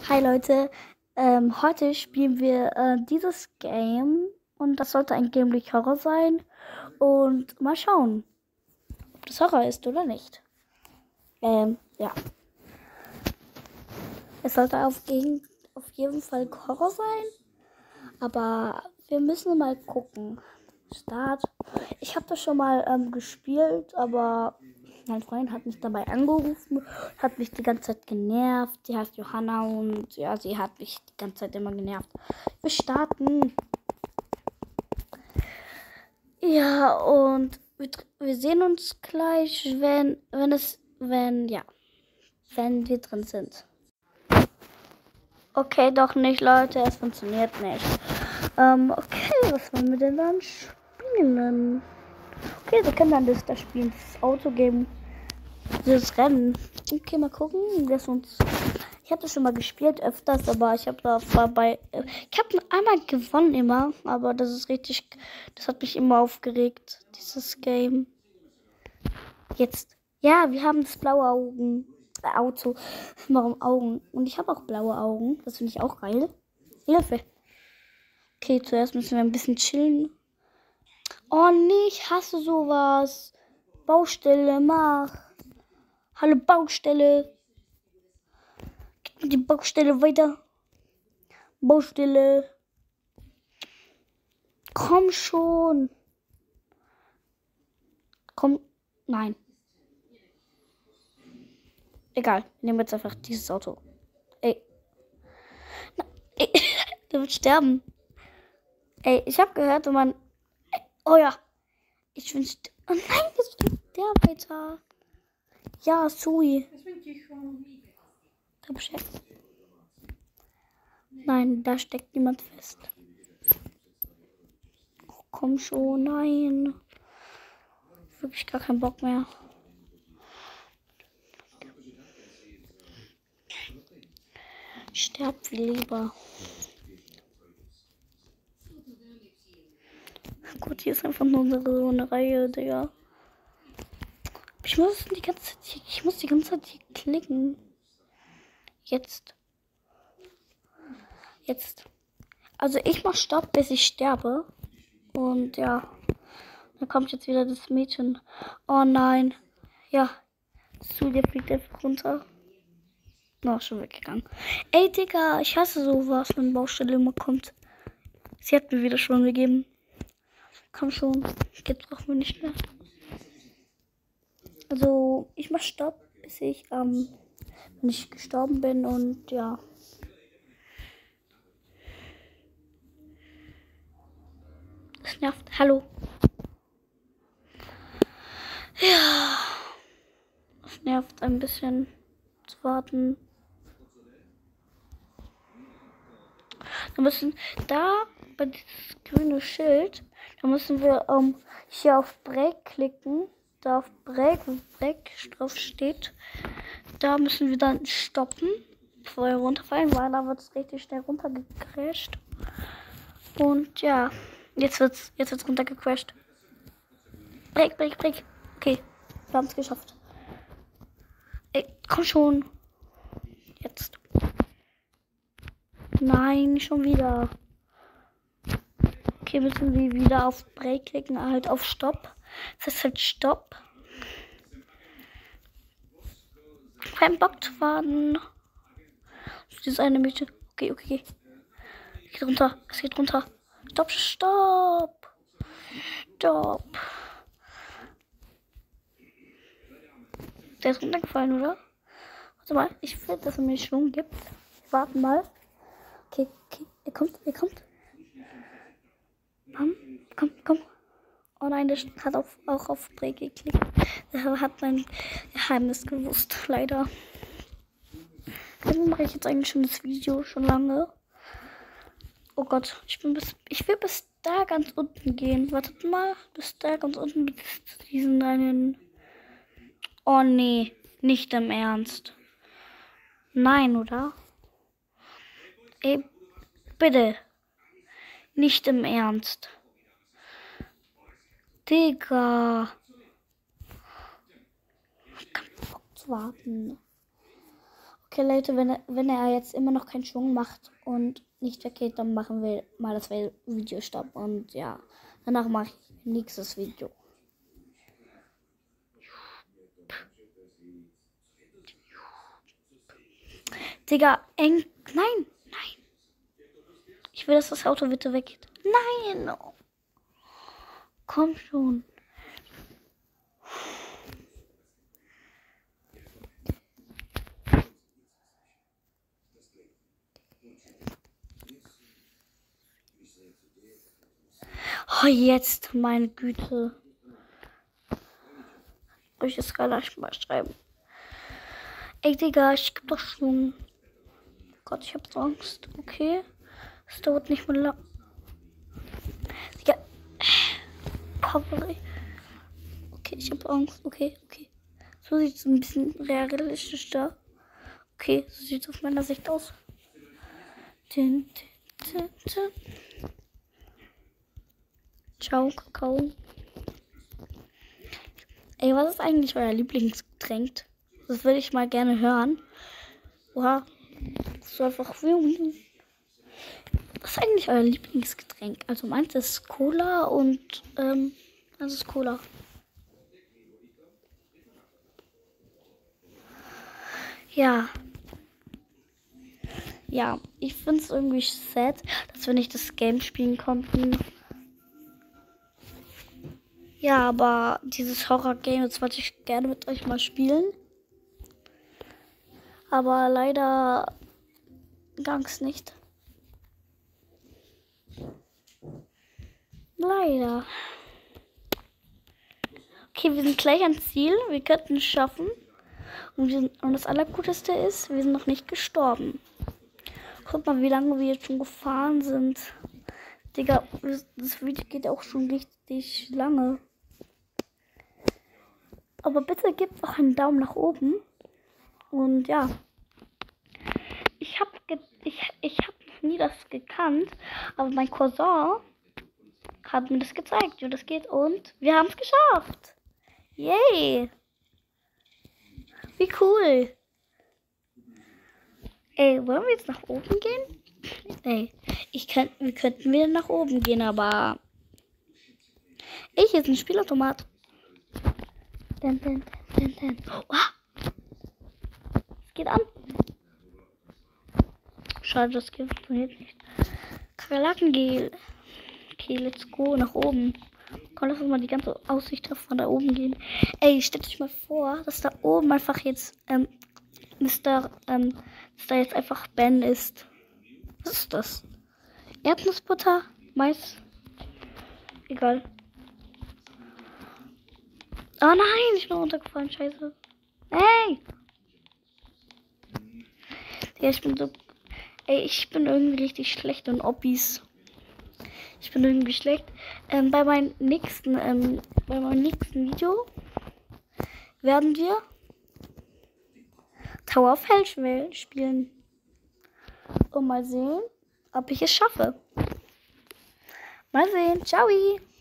Hi Leute, heute spielen wir dieses Game und das sollte ein Game durch Horror sein und mal schauen, ob das Horror ist oder nicht. Ja, es sollte auf jeden Fall Horror sein, aber wir müssen mal gucken. Start. Ich habe das schon mal gespielt, aber mein Freund hat mich dabei angerufen, hat mich die ganze Zeit genervt. Die heißt Johanna und ja, sie hat mich die ganze Zeit immer genervt. Wir starten. Ja, und wir sehen uns gleich, wenn wir drin sind. Okay, doch nicht, Leute, es funktioniert nicht. Okay, was wollen wir denn dann spielen? Okay, wir können dann das spielen, das Autogame, dieses Rennen. Okay, mal gucken, ich habe das schon mal gespielt öfters, aber ich habe da vorbei. Ich habe einmal gewonnen immer, aber das hat mich immer aufgeregt, dieses Game. Jetzt, ja, wir haben das blaue Auto, warum Augen? Und ich habe auch blaue Augen, das finde ich auch geil. Hilfe. Okay, zuerst müssen wir ein bisschen chillen. Oh nee, ich hasse sowas. Baustelle, mach. Hallo Baustelle. Gib mir die Baustelle weiter. Baustelle. Komm schon. Komm. Nein. Egal. Wir nehmen jetzt einfach dieses Auto. Ey. Ey. Der wird sterben. Ey, ich habe gehört, wenn man. Oh ja. Ich wünschte. Oh nein, jetzt fliegt der weiter. Ja, Sui. Nein, da steckt niemand fest. Oh, komm schon, nein. Wirklich gar keinen Bock mehr. Sterb viel lieber. Gut, hier ist einfach nur so eine Reihe, Digga. Ich muss die ganze Zeit hier klicken. Jetzt. Also ich mach Stopp, bis ich sterbe. Und ja. Da kommt jetzt wieder das Mädchen. Oh nein. Ja. Zu dir fliegt einfach runter. Oh, schon weggegangen. Ey, Digga, ich hasse sowas, wenn Baustelle immer kommt. Sie hat mir wieder schon gegeben. Komm schon. Jetzt brauchen wir nicht mehr. Also, ich mach Stopp, bis ich, wenn ich gestorben bin und ja. Das nervt. Hallo. Ja. Das nervt ein bisschen zu warten. Wir müssen da bei dieses grüne Schild, da müssen wir hier auf Break klicken. Da auf Break drauf steht. Da müssen wir dann stoppen, bevor wir runterfallen, weil da wird es richtig schnell runtergecrasht. Und ja, jetzt wird's runtergecrasht. Break. Okay, wir haben es geschafft. Ey, komm schon. Jetzt. Nein, schon wieder. Okay, müssen wir wieder auf Break klicken, halt auf Stopp. Das ist halt Stopp. Kein Bock zu warten. Das ist eine Mädchen. Okay. Es geht runter. Stopp. Der ist runtergefallen, oder? Warte mal, ich will, dass er mir Schwung gibt. Wir warten mal. Okay. Er kommt. Komm. Oh nein, der hat auch auf Break geklickt. Der hat mein Geheimnis gewusst, leider. Warum mache ich jetzt eigentlich schon das Video schon lange? Oh Gott, ich will bis da ganz unten gehen. Wartet mal, bis da ganz unten, bis zu diesen einen. Oh nee, nicht im Ernst. Nein, oder? Ey, bitte. Nicht im Ernst. Digga. Ich kann Bock zu warten. Okay, Leute, wenn er jetzt immer noch keinen Schwung macht und nicht weggeht, dann machen wir mal das Video stopp. Und ja, danach mache ich nächstes Video. Digga, eng. Nein, nein. Ich will, dass das Auto bitte weggeht. Nein. Komm schon. Oh, jetzt, meine Güte. Soll ich das gerade mal schreiben? Ey, Digga, ich geb doch Schwung. Gott, ich hab so Angst. Okay. Es dauert nicht mehr lang. Digga. Okay, ich hab Angst. Okay. So sieht es ein bisschen realistisch da. Okay, so sieht es aus meiner Sicht aus. Ciao, Kakao. Ey, was ist eigentlich euer Lieblingsgetränk? Das würde ich mal gerne hören. Oha. Das ist einfach. Was ist eigentlich euer Lieblingsgetränk? Also meins ist Cola und das ist Cola. Ja. Ja, ich finde es irgendwie sad, dass wir nicht das Game spielen konnten. Ja, aber dieses Horror-Game, das wollte ich gerne mit euch mal spielen. Aber leider gang's nicht. Leider. Okay, wir sind gleich ans Ziel. Wir könnten es schaffen. Und das Allerguteste ist, wir sind noch nicht gestorben. Guck mal, wie lange wir jetzt schon gefahren sind. Digga, das Video geht auch schon richtig lange. Aber bitte gebt auch einen Daumen nach oben. Und ja. Ich hab noch nie das gekannt. Aber mein Cousin hat mir das gezeigt, wie das geht. Und wir haben es geschafft. Yay. Wie cool. Ey, wollen wir jetzt nach oben gehen? Ey, wir könnten wieder nach oben gehen, aber... Ey, hier ist ein Spielautomat. Oh, es geht an. Schade, das funktioniert nicht. Kakerlakengel. Okay, let's go nach oben. Komm, lass uns mal die ganze Aussicht von da oben gehen. Ey, stellt euch mal vor, dass da oben einfach jetzt dass da jetzt einfach Ben ist. Was ist das? Erdnussbutter? Mais? Egal. Oh nein, ich bin runtergefallen, scheiße. Hey! Ja, ich bin irgendwie richtig schlecht in Hobbys. Ich bin irgendwie schlecht. Bei meinem nächsten Video werden wir Tower of Hell spielen. Und mal sehen, ob ich es schaffe. Mal sehen. Ciao.